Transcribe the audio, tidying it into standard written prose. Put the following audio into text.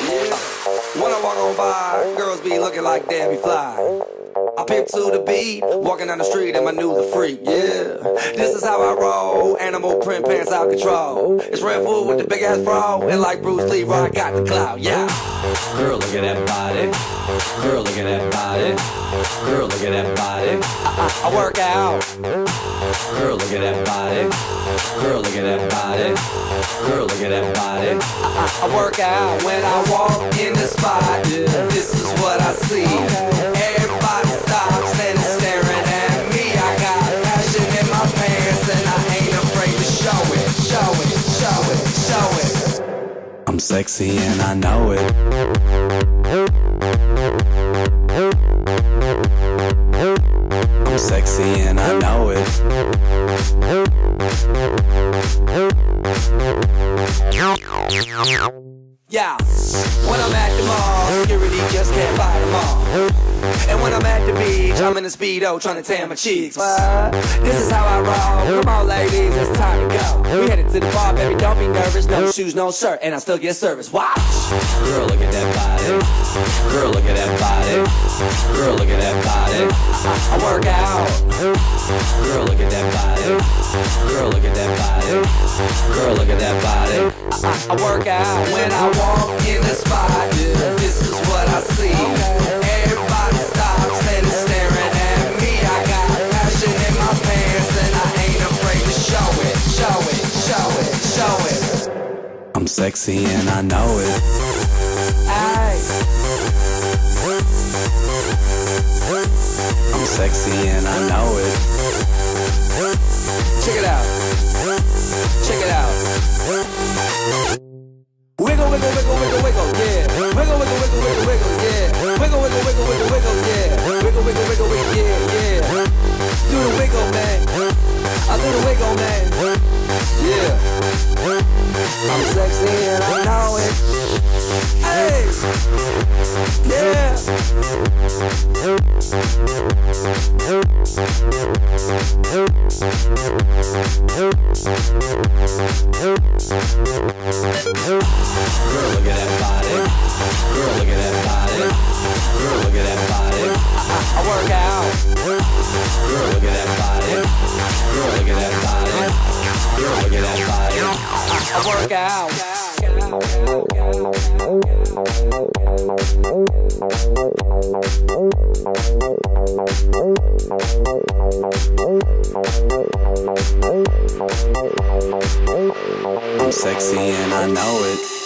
When I walk on by, girls be looking like Debbie Fly. I pimp to the beat, walking down the street and my new the freak, yeah. This is how I roll, animal print pants out control. It's Red Bull with the big ass bro, and like Bruce Lee, I got the clout, yeah. Girl, look at that body. Girl, look at that body. Girl, look at that body. I work out. Girl, look at that body. Girl, look at that body. Girl, look at that body. I work out when I walk in the spot. This is what I see. Everybody stops and is staring at me. I got passion in my pants and I ain't afraid to show it. Show it, show it, show it. I'm sexy and I know it. I'm sexy and I know it. Yeah, when I'm at the mall, security just can't fight them all. And when I'm at the beach, I'm in a Speedo trying to tan my cheeks. But this is how I roll. Come on, ladies, it's time to go. We headed to the bar, baby, don't be nervous. No shoes, no shirt, and I still get service. Watch. Girl, look at that body. Girl, look at that body. Girl, look at that body. I work out. Girl, look at that body. Girl, look at that body. Girl, look at that body. I work out when I walk in the spot. This is what I see. Everybody stops and is staring at me. I got passion in my pants and I ain't afraid to show it. Show it, show it, show it. I'm sexy and I know it. Aye. I'm sexy and I know it. Check it out. Check it out. Wiggle, wiggle, wiggle, wiggle, wiggle, yeah. Wiggle, wiggle, wiggle, wiggle, wiggle, yeah. Wiggle, wiggle, wiggle, wiggle, wiggle, yeah. Wiggle, wiggle, wiggle, wiggle, yeah, yeah. Do the wiggle, man. I do the wiggle, man. Yeah. I'm sexy and I know it. Hey. Yeah. Girl, look at that body. Girl, look at that body. Girl, look at that body. I work out. Girl, look at that body. Girl, look at that body. Girl, look at that body. I work out. I'm sexy and I know it.